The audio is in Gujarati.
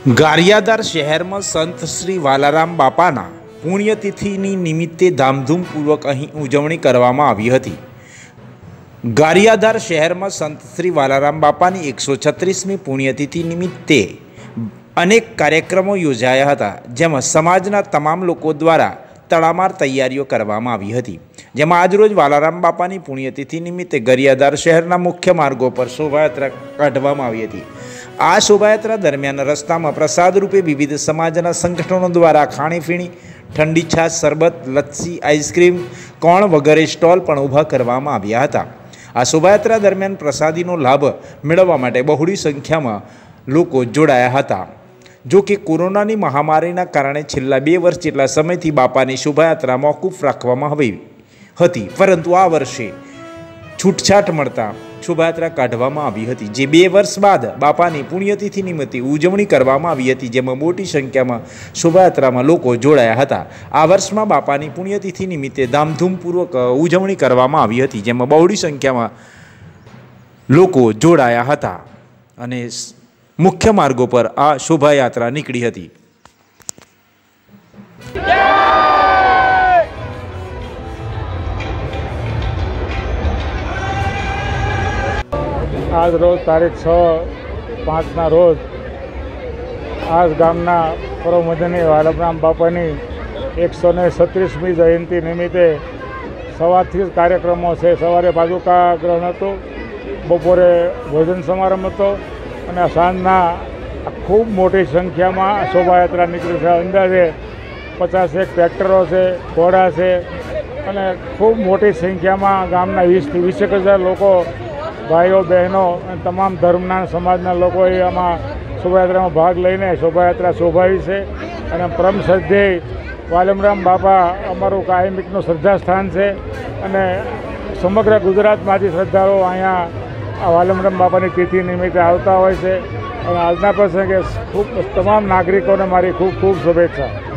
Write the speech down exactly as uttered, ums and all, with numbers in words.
ગારિયાધાર શહેરમાં સંત શ્રી વાલારામ બાપાના પુણ્યતિથિની નિમિત્તે ધામધૂમપૂર્વક અહીં ઉજવણી કરવામાં આવી હતી। ગારિયાધાર શહેરમાં સંત શ્રી વાલારામ બાપાની એકસો છત્રીસમી પુણ્યતિથિ નિમિત્તે અનેક કાર્યક્રમો યોજાયા હતા, જેમાં સમાજના તમામ લોકો દ્વારા તડામાર તૈયારીઓ કરવામાં આવી હતી। જેમાં આજરોજ વાલારામ બાપાની પુણ્યતિથિ નિમિત્તે ગારિયાધાર શહેરના મુખ્ય માર્ગો પર શોભાયાત્રા કાઢવામાં આવી હતી। આ શોભાયાત્રા દરમિયાન રસ્તામાં પ્રસાદ રૂપે વિવિધ સમાજના સંગઠનો દ્વારા ખાણીપીણી, ઠંડી છાશ, શરબત, લસ્સી, આઈસ્ક્રીમ, કોણ વગેરે સ્ટોલ પણ ઊભા કરવામાં આવ્યા હતા। આ શોભાયાત્રા દરમિયાન પ્રસાદીનો લાભ મેળવવા માટે બહોળી સંખ્યામાં લોકો જોડાયા હતા। જો કે કોરોનાની મહામારીના કારણે છેલ્લા બે વર્ષ જેટલા સમયથી બાપાની શોભાયાત્રા મોકૂફ રાખવામાં આવી હતી, પરંતુ આ વર્ષે છૂટછાટ મળતા શોભાયાત્રા કાઢવામાં આવી હતી, જે બે વર્ષ બાદ બાપાની પુણ્યતિથિ નિમિત્તે ઉજવણી કરવામાં આવી હતી, જેમાં મોટી સંખ્યામાં શોભાયાત્રામાં લોકો જોડાયા હતા। આ વર્ષમાં બાપાની પુણ્યતિથિ નિમિત્તે ધામધૂમપૂર્વક ઉજવણી કરવામાં આવી હતી, જેમાં બહોળી સંખ્યામાં લોકો જોડાયા હતા અને મુખ્ય માર્ગો પર આ શોભાયાત્રા નીકળી હતી। આજ રોજ તારીખ છ પાંચના રોજ આજ ગામના પરમવંદનીય વાલારામ બાપાની એકસો ને છત્રીસમી જયંતિ નિમિત્તે સવારથી જ કાર્યક્રમો છે। સવારે પાદુકા ગ્રહણ હતું, બપોરે ભોજન સમારંભ હતો અને સાંજના ખૂબ મોટી સંખ્યામાં શોભાયાત્રા નીકળી છે। અંદાજે પચાસેક ટ્રેક્ટરો છે, ઘોડા છે અને ખૂબ મોટી સંખ્યામાં ગામના વીસથી વીસેક હજાર લોકો, ભાઈઓ બહેનો અને તમામ ધર્મના સમાજના લોકોએ આમાં શોભાયાત્રામાં ભાગ લઈને શોભાયાત્રા શોભાવી છે અને પરમ શ્રદ્ધેય વાલારામ બાપા અમારું કાયમિકનું શ્રદ્ધાસ્થાન છે અને સમગ્ર ગુજરાતમાંથી શ્રદ્ધાળુઓ અહીંયા આ વાલારામ બાપાની તિથિ નિમિત્તે આવતા હોય છે અને આજના પ્રસંગે ખૂબ તમામ નાગરિકોને મારી ખૂબ ખૂબ શુભેચ્છા।